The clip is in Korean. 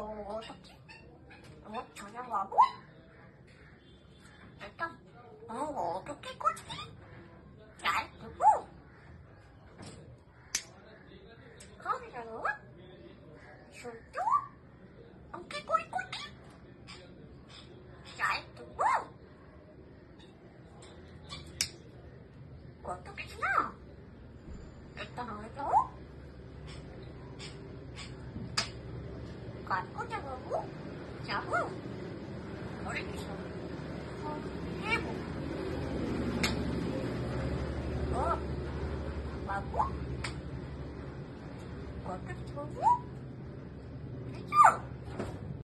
어떡해? 저냐고 하고? 일단, 어떻게 할 거지? 잘 두고, 거기로, 슈도, 꼬리꼬리, 잘 두고, 어떻게 지나? 일단 어디서? 갖고 자고, 머리 좀 해보. 하고, 어떻게 좋고?